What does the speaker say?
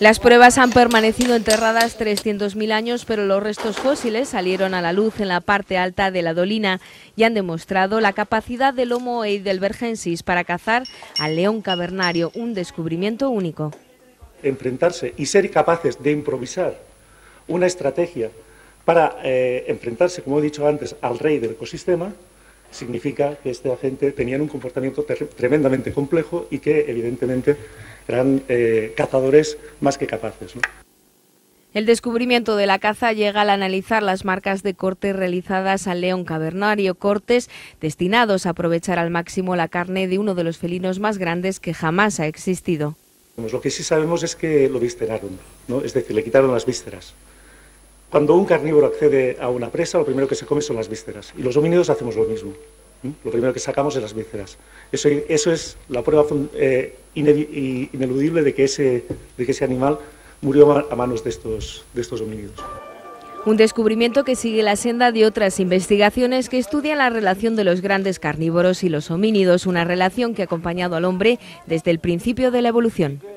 Las pruebas han permanecido enterradas 300.000 años, pero los restos fósiles salieron a la luz en la parte alta de la dolina y han demostrado la capacidad del Homo heidelbergensis para cazar al león cavernario, un descubrimiento único. Enfrentarse y ser capaces de improvisar una estrategia para enfrentarse, como he dicho antes, al rey del ecosistema, significa que esta gente tenían un comportamiento tremendamente complejo y que, evidentemente, eran cazadores más que capaces, ¿no? El descubrimiento de la caza llega al analizar las marcas de corte realizadas al león cavernario, cortes destinados a aprovechar al máximo la carne de uno de los felinos más grandes que jamás ha existido. Lo que sí sabemos es que lo visceraron, ¿no? Es decir, le quitaron las vísceras. Cuando un carnívoro accede a una presa, lo primero que se come son las vísceras. Y los homínidos hacemos lo mismo. Lo primero que sacamos es las vísceras. Eso es la prueba ineludible de que ese animal murió a manos de estos homínidos. Un descubrimiento que sigue la senda de otras investigaciones que estudian la relación de los grandes carnívoros y los homínidos, una relación que ha acompañado al hombre desde el principio de la evolución.